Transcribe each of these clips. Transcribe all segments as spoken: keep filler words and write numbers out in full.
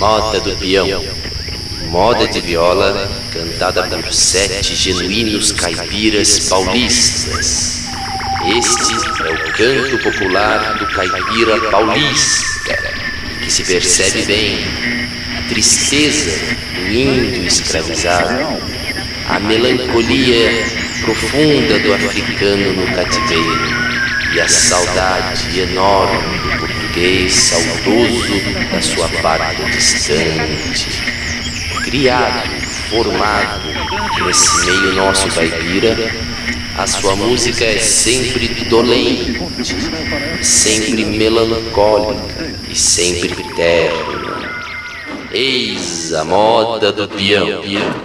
Moda do peão. Moda de viola cantada por sete genuínos caipiras paulistas. Este é o canto popular do caipira paulista, que se percebe bem a tristeza do índio escravizado, a melancolia profunda do africano no cativeiro e a saudade enorme do português saudoso da sua pátria distante. Criado, formado nesse meio nosso caipira, a sua música é sempre dolente, sempre melancólica e sempre terna. Eis a moda do peão.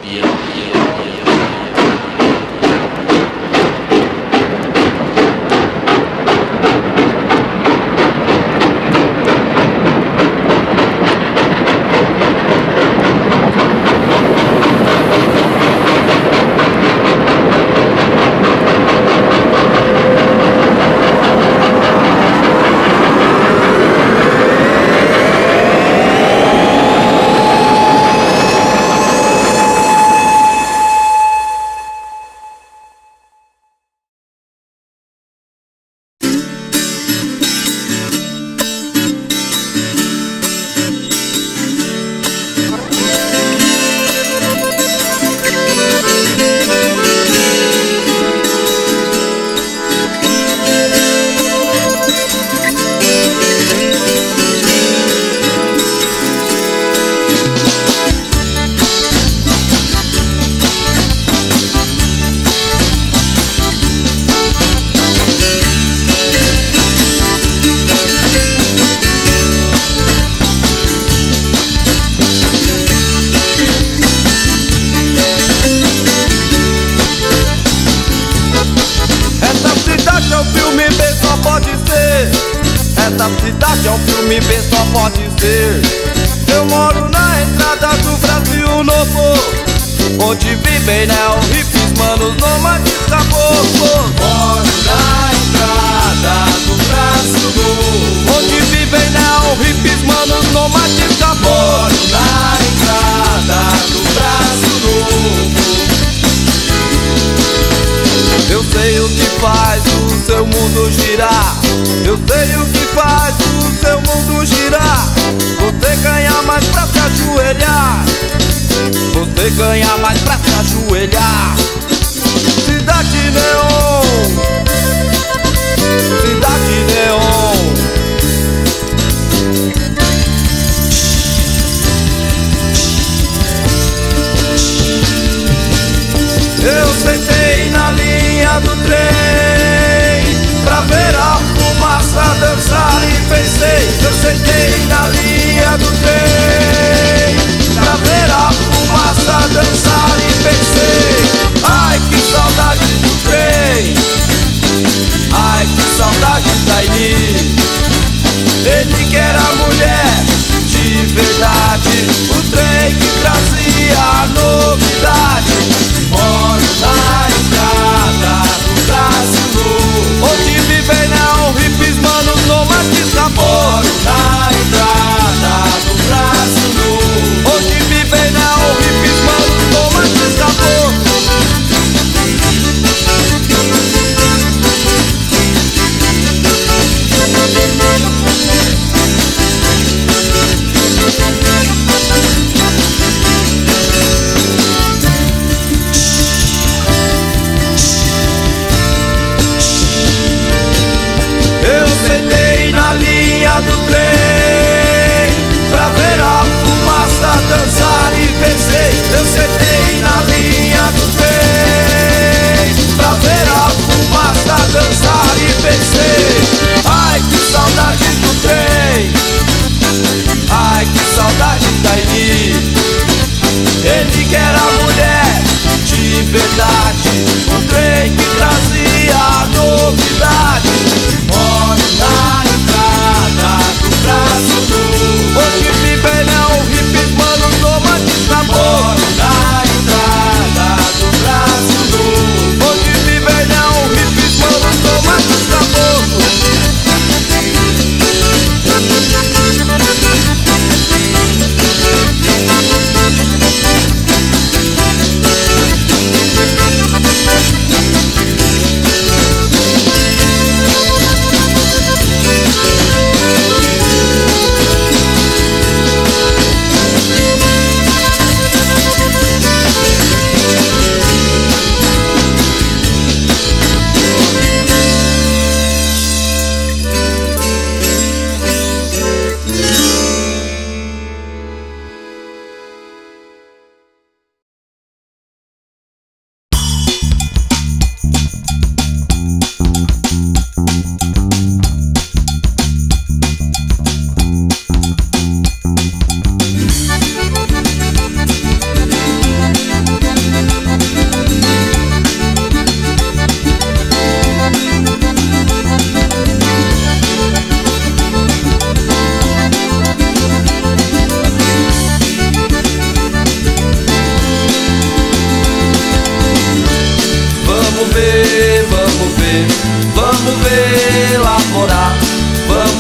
Essa cidade é um filme B, só pode ser. Eu moro na entrada do Brasil Novo, onde vivem neo-hippies, manos, nômades, caboclos. Moro na entrada do Brasil Novo, onde vivem neo-hippies, manos, nômades, caboclos. Moro na entrada do Brasil Novo. Eu sei o que faz o seu mundo girar. Eu sei o que faz o seu mundo girar. Você ganha mais pra se ajoelhar. Você ganha mais pra se ajoelhar. Cidade Neon, Cidade Neon. Eu sentei na linha do trem pra ver a fumaça dançar e pensei. Eu sentei na linha do trem pra ver a fumaça dançar e pensei. Ai, que saudade do trem. Ai, que saudade da Ini. Ele que era mulher de verdade, o trem que trazia a novidade. Moro na entrada do Brasil Novo, onde vivem neo-hippies, manos, nômades, caboclos. Moro na entrada do Brasil Novo, onde vivem neo-hippies, manos, nômades, caboclos. Eu sentei na linha do trem pra ver a fumaça dançar e pensei. Eu sentei na linha do trem pra ver a fumaça dançar e pensei. Ai, que saudade do trem. Ai, que saudade da Ini. Ele que era mulher de verdade, o trem que trazia a novidade. moro na entrada do Brasil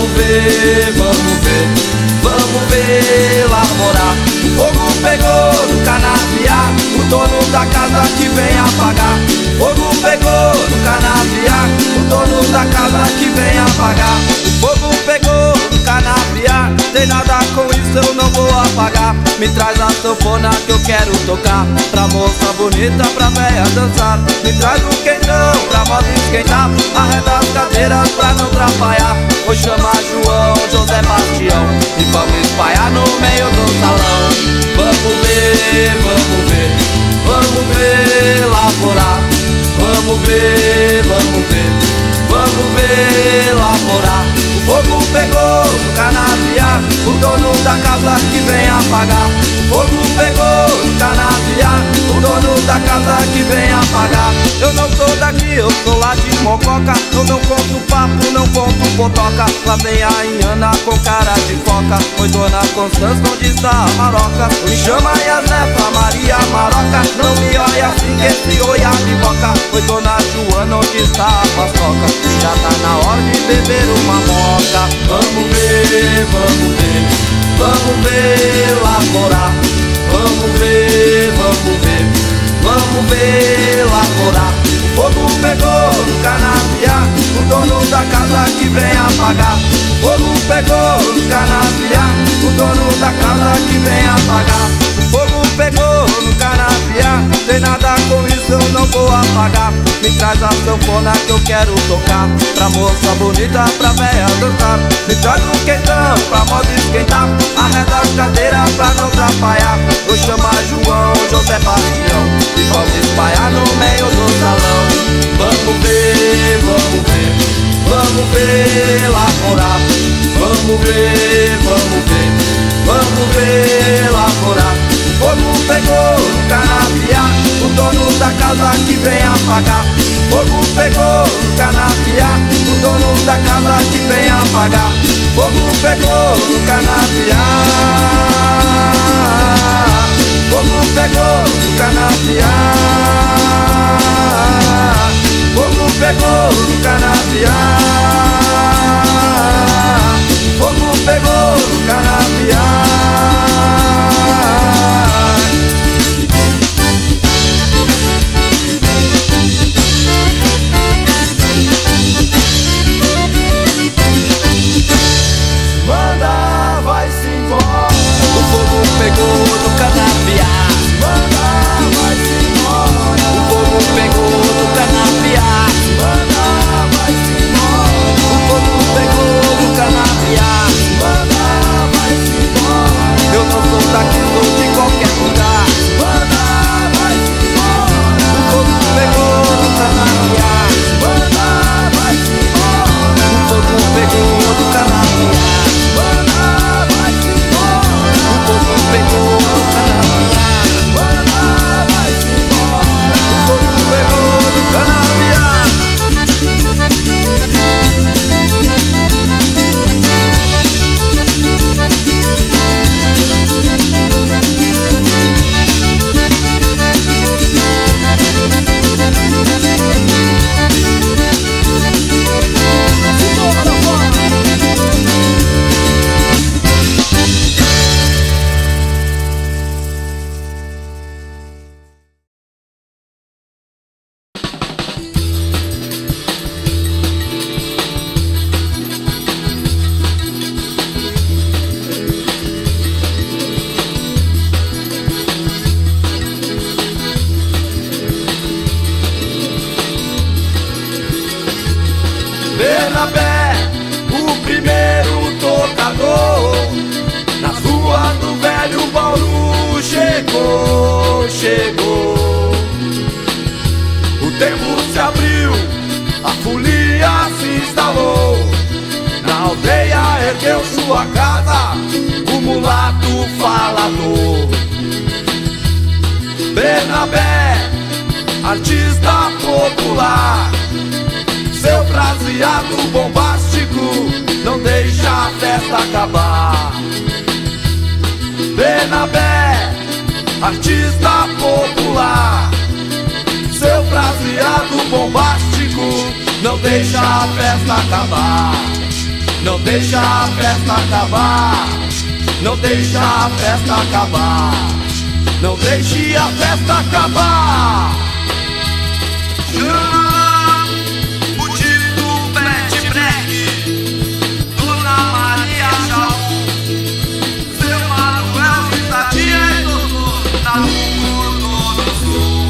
Vamos ver, vamos ver, vamos ver lá morar. O fogo pegou no canavial, o dono da casa que vem apagar. O fogo pegou no canavial, o dono da casa que vem apagar. O fogo pegou no canavial, tem nada com isso, eu não vou apagar. Me traz a sanfona que eu quero tocar, pra moça bonita, pra véia dançar. Me traz um quentão pra moda esquentar, arreda as cadeiras pra não atrapalhar. Vou chamar João, José Bastião e vamos espalhar no meio do salão. Vamos ver, vamos ver, vamos ver lá morar. Vamos ver, vamos ver, vamos ver lá morar. O fogo pegou no canavial, o dono da casa que vem apagar. O fogo pegou no canavial, o dono da casa que vem apagar. Eu não sou daqui, eu sou lá de Mococa. Eu não conto papo, não conto botoca. Lá vem a Iana com cara de foca. Oi dona Constância, onde está a Maroca? Me chama Yazefa, Maria Maroca. Não me olha assim que esse oi a biboca. Oi dona Joana, onde está a paçoca? Já tá na hora de beber uma moca. Vamos ver, vamos ver, vamos ver lá morar. Vamos ver, vamos ver, vamos ver lá morar. O fogo pegou no canavial, o dono da casa que vem apagar. O fogo pegou no canavial, o dono da casa que vem apagar. O fogo pegou no canavial, tem nada com isso, eu não vou apagar. Me traz a sanfona que eu quero tocar, pra moça bonita, pra véia dançar. Me traz um quentão pra moda esquentar, arreda as cadeiras pra não atrapalhar. Vou chamar João, José Bastião e vamos espalhar no meio do salão. Vamos ver, vamos ver, vamos ver lá morar. Vamos ver, vamos ver, vamos ver lá morar. O fogo pegou no canavial, o dono da casa que vem apagar. O fogo pegou no canavial, o dono da casa que vem apagar. O fogo pegou no canavial, o fogo pegou no canavial, o fogo pegou no canavial, o fogo pegou no canavial. Manda, vai-se embora. O fogo pegou no canavial. Manda, vai-se embora. O fogo pegou no canavial. Manda, vai-se embora. O fogo pegou no canavial. Manda, vai-se embora. Eu não sou daqui, sou de qualquer lugar. Manda, vai-se embora. O fogo pegou no canavial. Manda, vai-se embora. O fogo pegou no canavial. Manda, vai-se embora. O fogo pegou no canavial. Manda, vai-se embora. O fogo pegou no canavial. Bernabé, o primeiro tocador, nas ruas do velho Bauru chegou, chegou. O tempo se abriu, a folia se instalou, na aldeia ergueu sua casa o mulato falador. Bernabé, artista popular, seu fraseado bombástico não deixa a festa acabar. Bernabé, artista popular, seu fraseado bombástico não deixa a festa acabar. não deixa a festa acabar, não deixa a festa acabar, não deixe a festa acabar. Chama o Tito Pet Break, Dona Maria Jaú, seu Manuel Estadia e doutor na Mundo do Sul.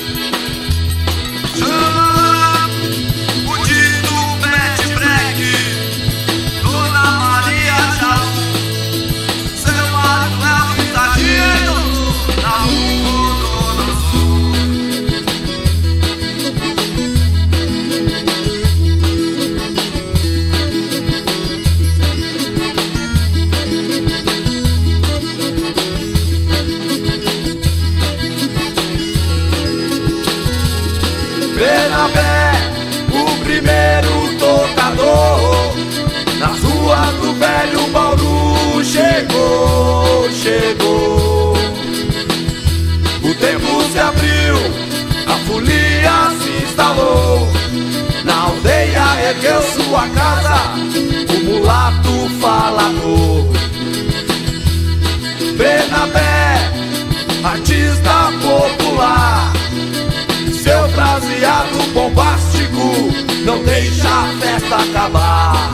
Chama o Tito Pet Break, Dona Maria Jaú, seu Manuel Estadia e doutor na Mundo do Sul. Bernabé, o primeiro tocador, nas ruas do velho Bauru chegou, chegou. O tempo se abriu, a folia se instalou, na aldeia ergueu sua casa o mulato falador. Bernabé, artista popular, seu fraseado bombástico não deixa a festa acabar.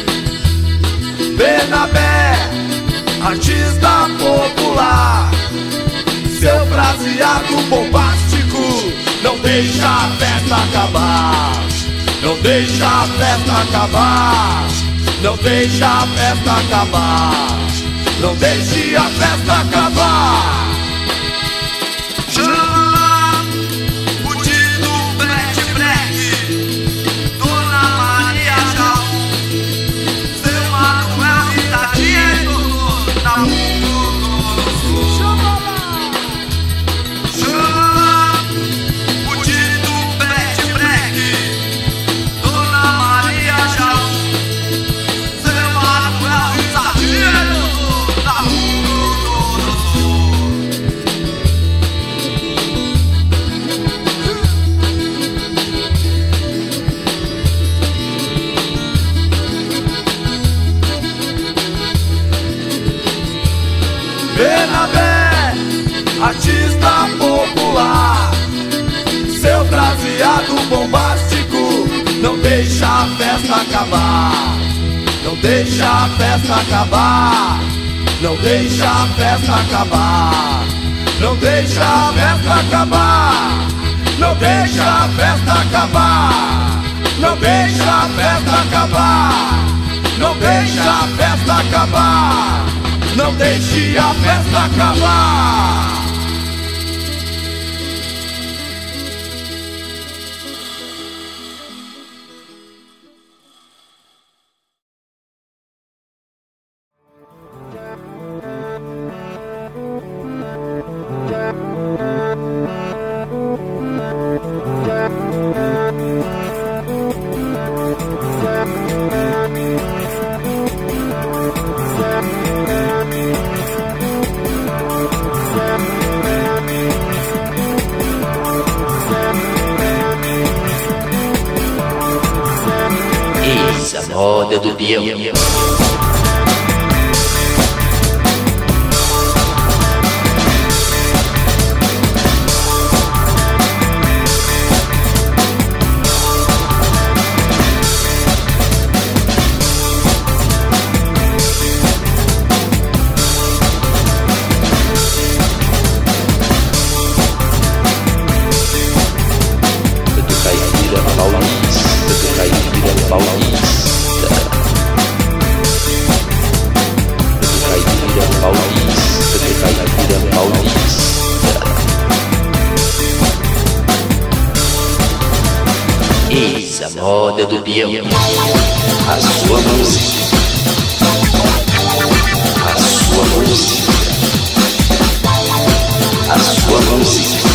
Bernabé, artista popular, seu fraseado bombástico não deixa a festa acabar, não deixa a festa acabar, não deixa a festa acabar, não deixe a festa acabar. Chama o Tito Pet Break, Dona Maria Jaú, seu Manuel Estadia e doutor na Mundo do Sul. Chama o Tito Pet Break, Dona Maria Jaú, seu Manuel Estadia e doutor na Mundo do Sul. Bernabé, artista popular, seu fraseado bombástico não deixa a festa acabar, não deixa a festa acabar, não deixa a festa acabar, não deixa a festa acabar, não deixa a festa acabar, não deixa a festa acabar, não deixa a festa acabar, não deixe a festa acabar. Eis a moda do peão. Eis a moda do peão, a sua música, a sua música, a sua música,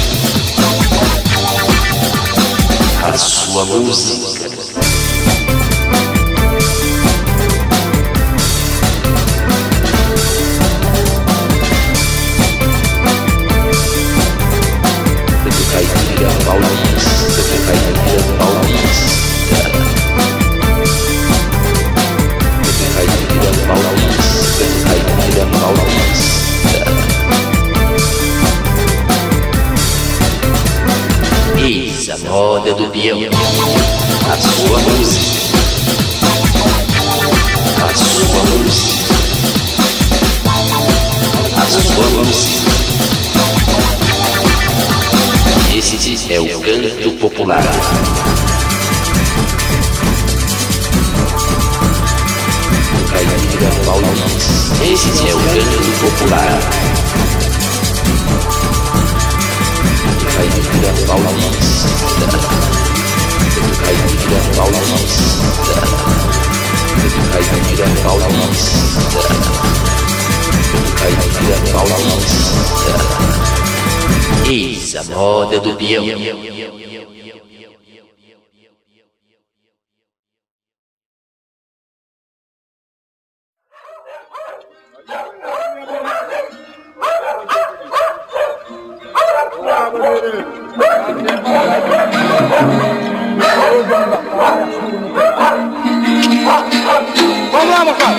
a sua música. Caipira Paulista, Caipira Paulista, moda do peão. A sua música, a sua música, a sua música. Esse é o canto popular. Caipira paulista. Esse é o canto popular. Caipira paulista. Caipira paulista. Caipira paulista. Caipira paulista. Eis a moda do peão. Vamos lá, moçada!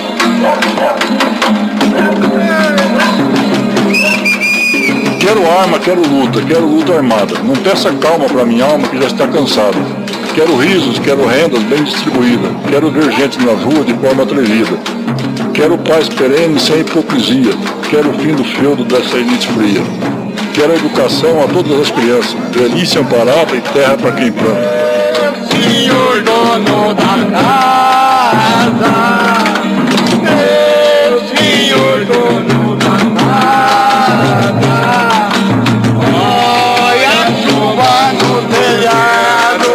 Quero arma, quero luta, quero luta armada. Não peça calma para minha alma que já está cansada. Quero risos, quero rendas bem distribuídas. Quero ver gente nas ruas de forma atrevida. Quero paz perene sem hipocrisia. Quero o fim do feudo dessa elite fria. Quero educação a todas as crianças. Velhice amparada e terra para quem planta. Senhor dono da casa, meu senhor dono da casa, olha a chuva no telhado,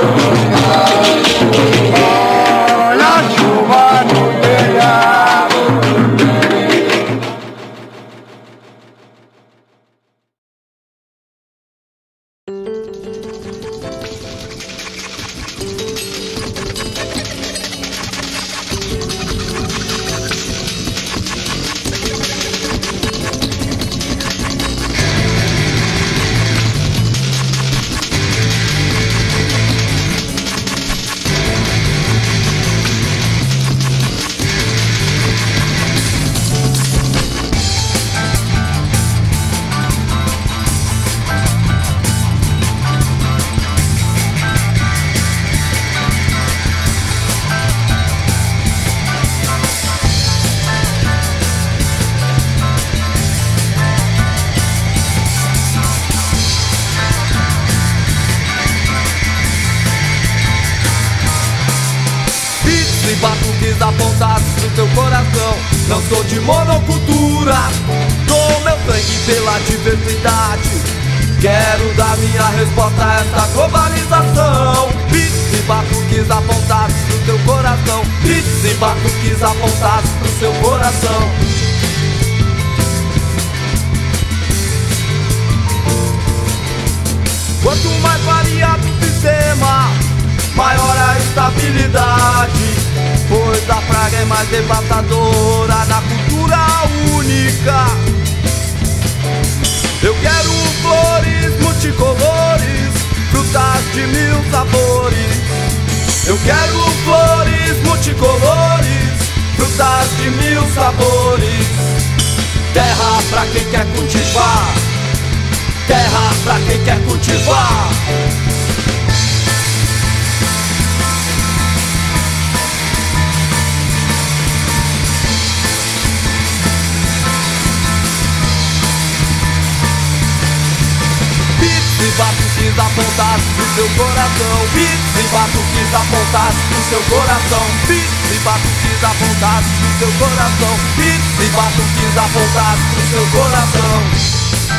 olha a chuva no telhado. Batuques apontados pro teu coração. Não sou de monocultura, dou meu sangue pela diversidade. Quero dar minha resposta a essa globalização. Beats e batuques apontados pro teu coração. Beats e batuques apontados pro seu coração. Quanto mais variado o sistema, maior a estabilidade, pois a praga é mais devastadora na cultura única. Eu quero flores multicolores, frutas de mil sabores. Eu quero flores multicolores, frutas de mil sabores. Terra pra quem quer cultivar, terra pra quem quer cultivar. Beats e batuques apontados pro seu coração. Beats e batuques apontados pro seu coração. Beats e batuques apontados pro seu coração. Beats e batuques apontados pro seu coração.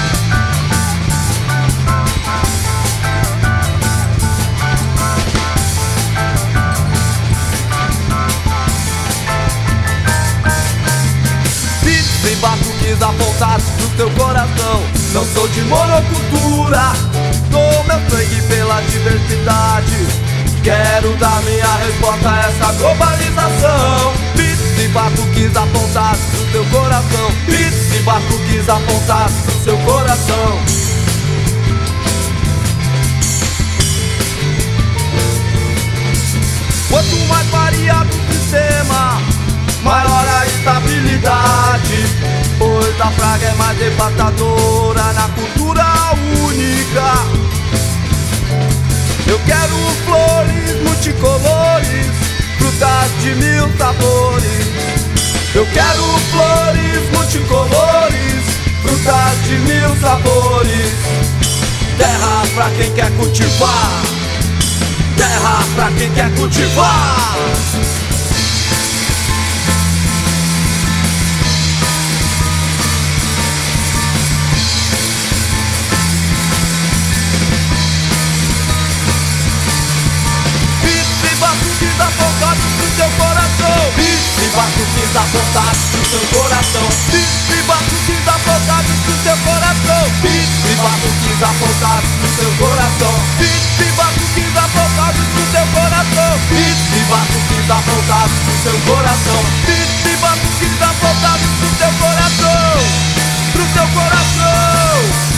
Beats e batuques apontados pro seu coração. Não sou de monocultura, dou meu sangue pela diversidade. Quero dar minha resposta a essa globalização. Beats e batuques apontados pro seu coração. Beats e batuques apontados pro seu coração. Quanto mais variado o sistema, maior a estabilidade, pois a praga é mais devastadora na cultura única. Eu quero flores multicolores, frutas de mil sabores. Eu quero flores multicolores, frutas de mil sabores. Terra pra quem quer cultivar, terra pra quem quer cultivar. Apontados pro seu coração, e batuques apontados pro seu coração, e batuques apontados pro seu coração, e batuques apontados pro seu coração, e batuques apontados pro seu coração, e batuques apontados pro seu coração, e batuques apontados pro seu coração, pro seu coração.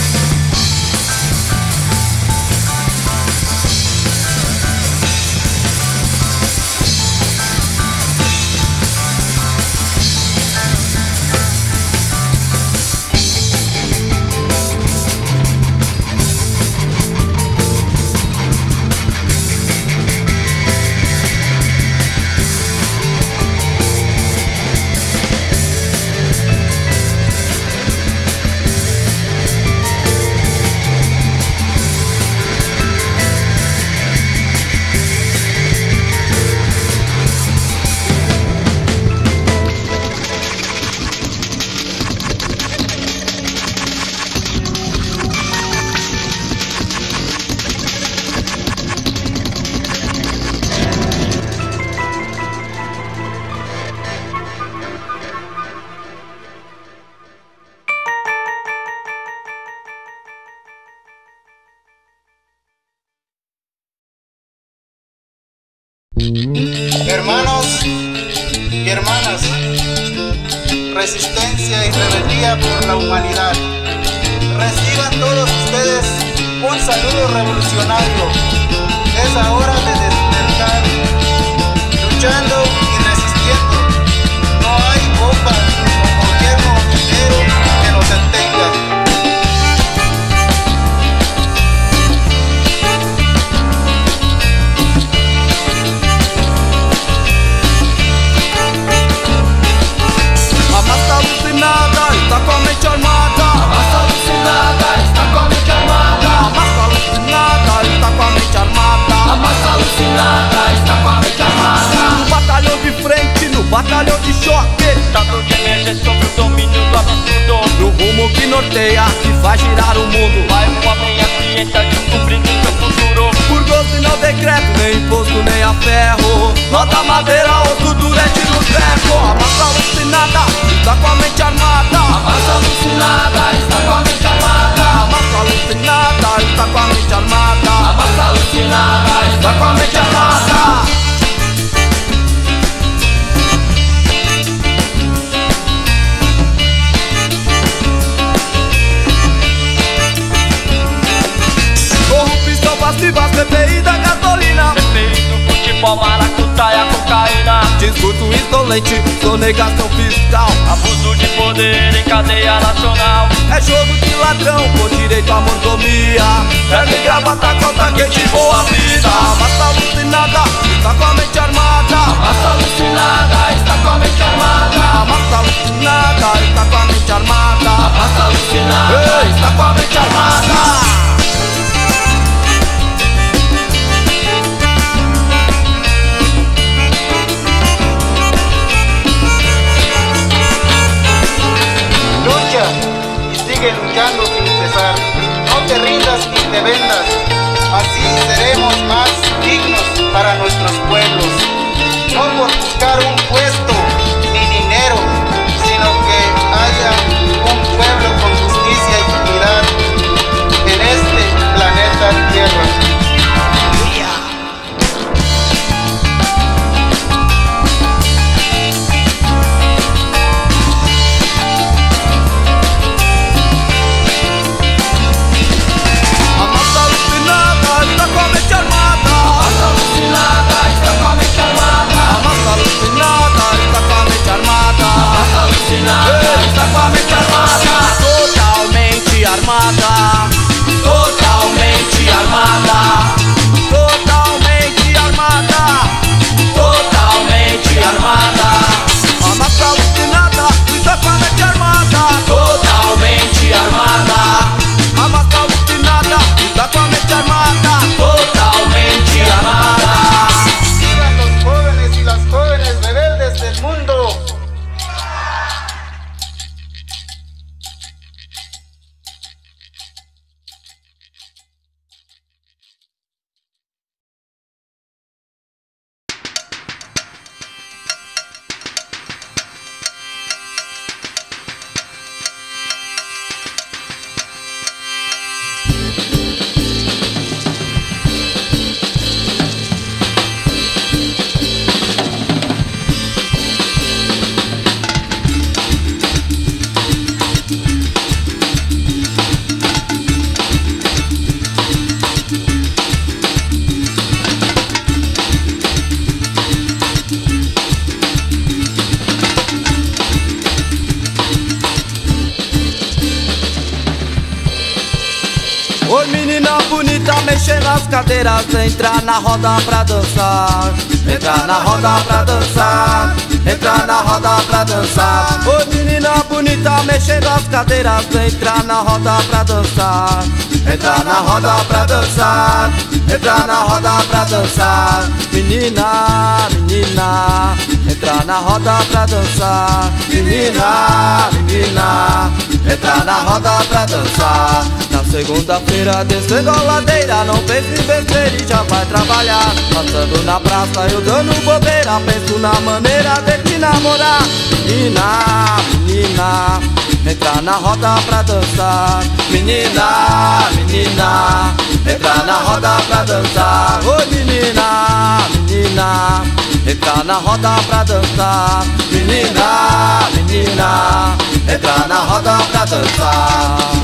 Hermanos y hermanas, resistencia y rebeldía por la humanidad. Reciban todos ustedes un saludo revolucionario. Es la hora de despertar, luchando y resistiendo. No hay bomba o gobierno o dinero que nos detenga. Está com a mente armada, a massa alucinada está com a mente armada, a massa alucinada está com a mente armada, a massa alucinada está com a mente armada. No batalhão de frente, no batalhão de choque, estado de emergência sobre o domínio do absurdo, no rumo que norteia, que faz girar o mundo. Vai um homem à ciência descobrindo seu futuro. Por gosto e não decreto, nem imposto nem a ferro. Nota madeira, osso duro é tiro ferro. A massa alucinada está com a mente armada, a massa alucinada está com a mente armada, a massa alucinada está com a mente armada, a massa alucinada está com a mente armada. Corrupção passiva, C P I da gasolina, C P I do futebol, maracutaia, cocaína, discurso insolente, sonegação fiscal, abuso de poder em cadeia nacional. É jogo de ladrão, por direito à mordomia. Serve gravata, conta quente, boa vida. A massa alucinada está com a mente armada, a massa alucinada está com a mente armada, a massa alucinada está com a mente armada, a massa alucinada está com a mente armada. Lucha y sigue luchando sin cesar. No te rindas ni te vendas. Así seremos más dignos para nuestros pueblos. No por buscar un puesto ni Oi menina bonita, mexendo as cadeiras, entra na roda pra dançar. Entra na roda pra dançar. Entra na roda pra dançar. Oi menina bonita, mexendo as cadeiras, entra na roda pra dançar. Entra na roda pra dançar. Entra na roda pra dançar. Menina, menina, entra na roda pra dançar. Menina, menina, entra na roda pra dançar. Na segunda-feira descendo a ladeira, não pense em besteira e já vai trabalhar. Passando na praça eu dando bobeira, penso na maneira de te namorar. Menina, menina, entra na roda pra dançar. Menina, menina, entra na roda pra dançar. Oi menina, menina, entra na roda pra dançar. Menina, menina, entra na roda pra dançar.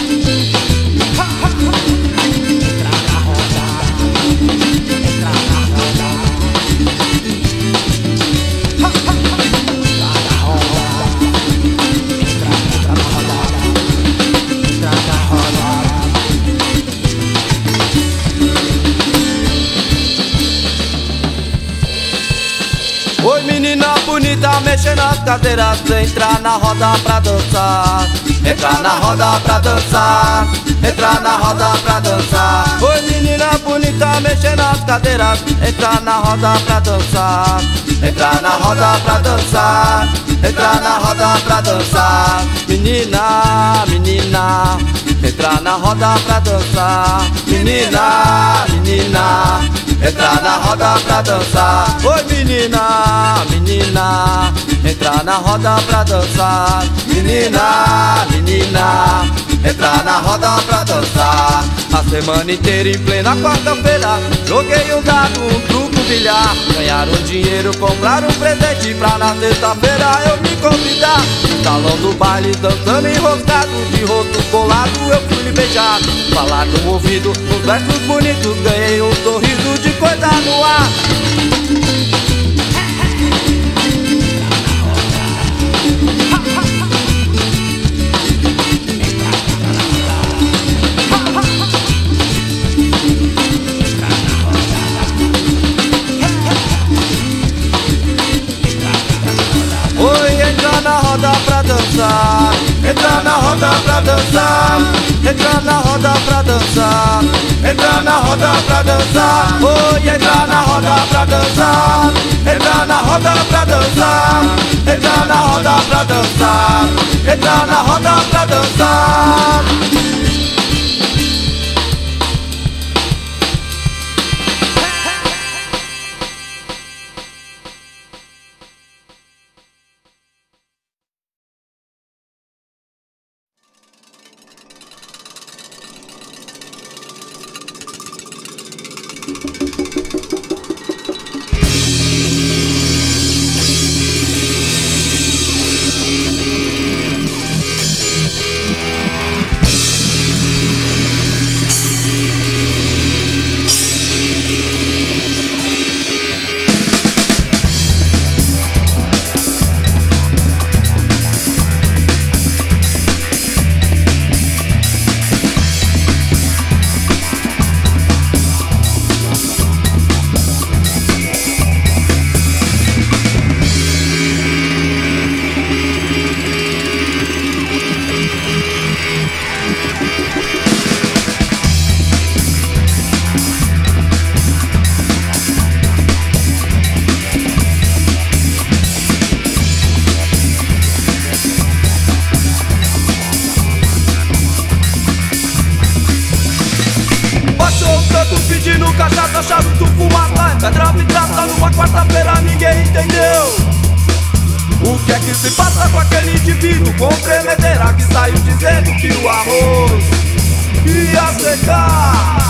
Oi menina bonita, mexendo as cadeiras, entra na roda pra dançar. Entra na roda pra dançar. Entra na roda pra dançar. Oi menina bonita, mexendo as cadeiras, entra na roda pra dançar. Entra na roda pra dançar. Entra na roda pra dançar. Menina, menina, entra na roda pra dançar. Menina, menina, entra na roda pra dançar. Oi menina, menina, entra na roda pra dançar. Menina, menina, entra na roda pra dançar. A semana inteira em plena quarta-feira, joguei um dado, um truco, bilhar. Ganhar um dinheiro, comprar um presente pra na sexta-feira eu me convidar. Salão do baile, dançando enroscado, de rosto colado eu fui lhe beijar. Falar no ouvido, uns versos bonitos, ganhei um sorriso de coisa no ar. Oi, entra na roda pra dançar. Entra na roda pra dançar. Entra na roda pra dançar. Entra na roda pra dançar. Oi, entra na roda pra dançar. Entra na roda pra dançar. Entra na roda pra dançar. Entra na roda pra dançar. Pedindo cachaça, charuto, fumaça, pedra vidraça, numa quarta-feira ninguém entendeu o que é que se passa com aquele indivíduo com tremedeira que saiu dizendo que o arroz ia secar.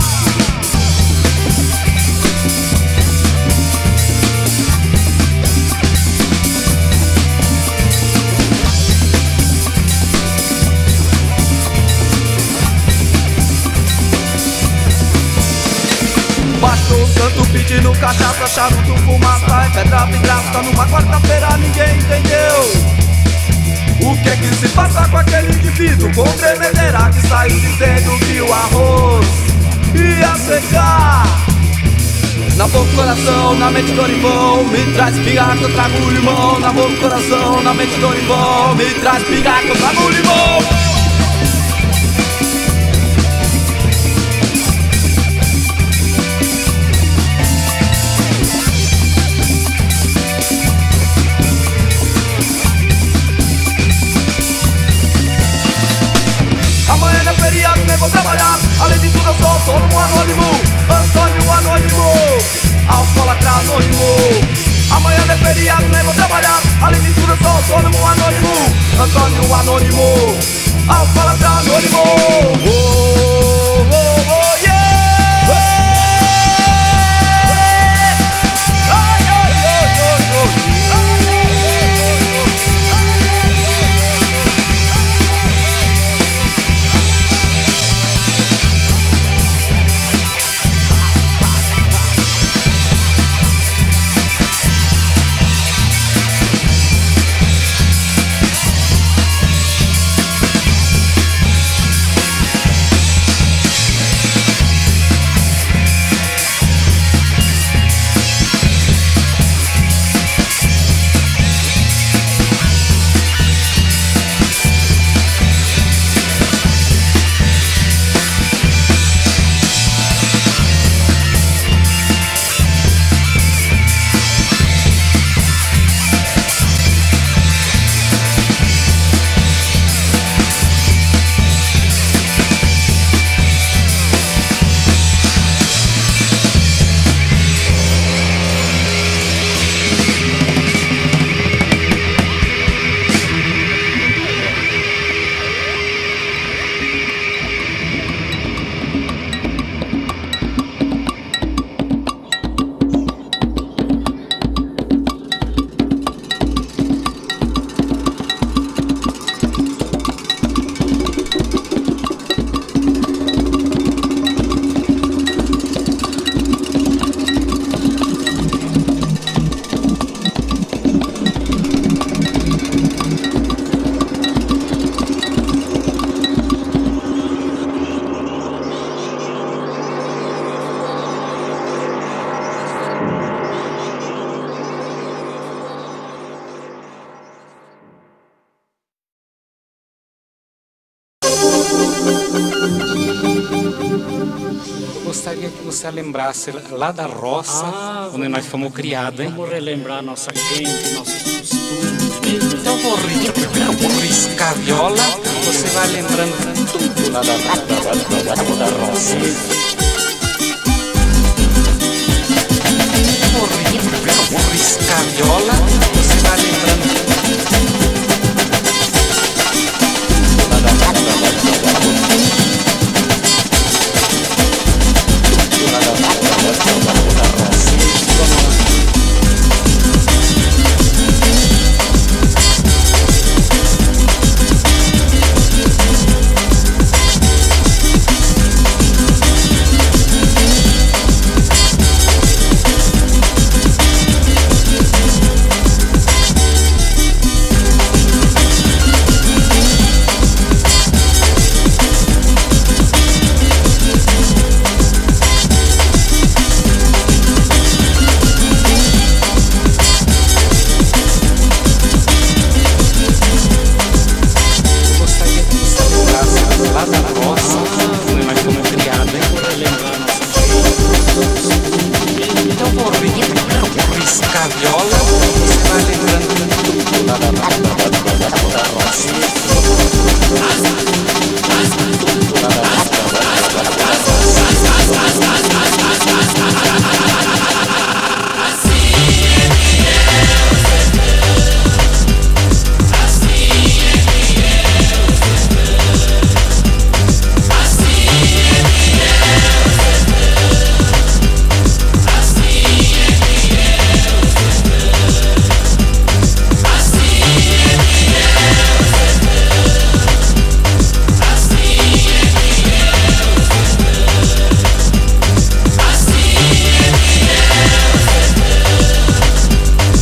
Baixou o santo pedindo cachaça, charuto, fumaça e pedra vidraça. Numa quarta-feira ninguém entendeu o que é que se passa com aquele indivíduo Conhecido com tremedeira que saiu dizendo que o arroz ia secar. Na boca, coração, na mente, Dorival, me traz pigar que eu trago o limão. Na boca, coração, na mente, Dorival, me traz pigar que eu trago o limão. Amanhã é feriado, nem vou trabalhar. Além de tudo eu sou autônomo anônimo, Antônio anônimo, alcoólatra anônimo. Amanhã é feriado, nem vou trabalhar. Além de tudo eu sou autônomo anônimo, Antônio anônimo, alcoólatra anônimo. Oh, oh, oh, yeah. Ai, ai, ai, ai, ai. Gostaria que você lembrasse lá da roça, ah, onde nós fomos criados, hein? Vamos relembrar nossa gente, nossos costumes. Então vou, vou riscar a viola, você vai lembrando tudo lá da, da, da, da, da roça. Vou riscar a viola, você vai lembrando tudo lá da, da, da, da, da.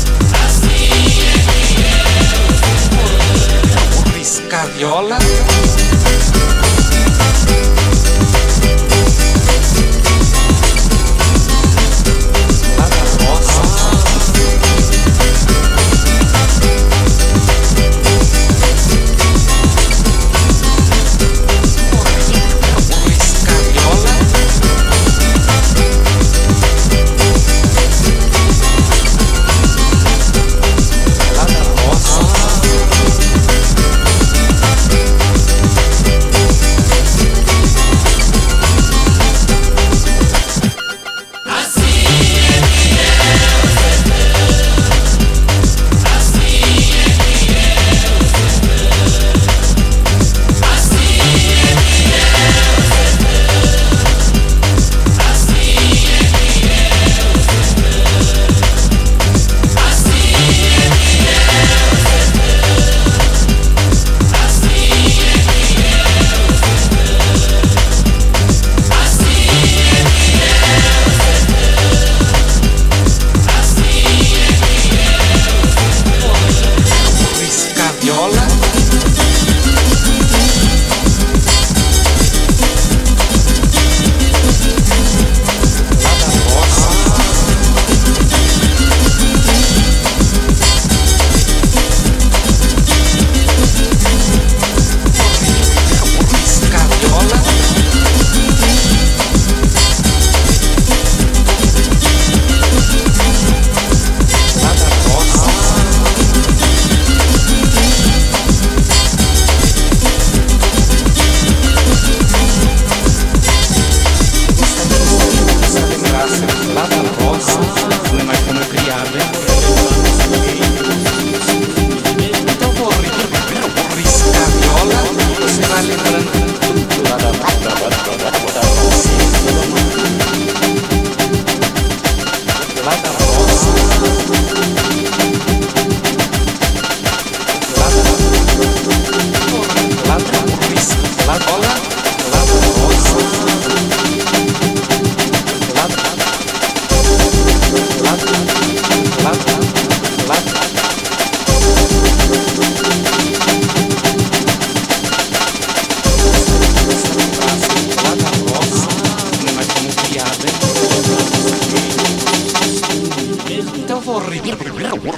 Viola.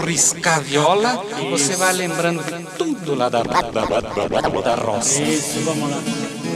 riscar a viola, você vai lembrando de tudo lá da, da, da, da, da roça. Isso, vamos lá.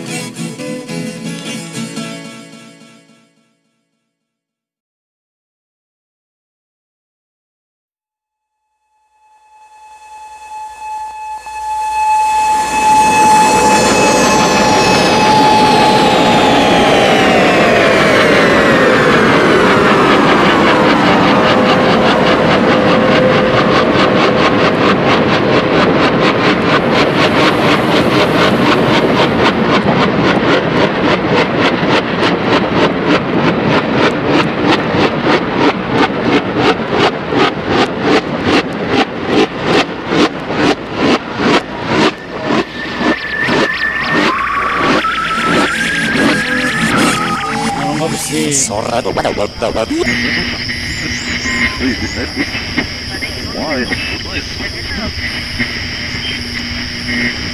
Sorrado. Why?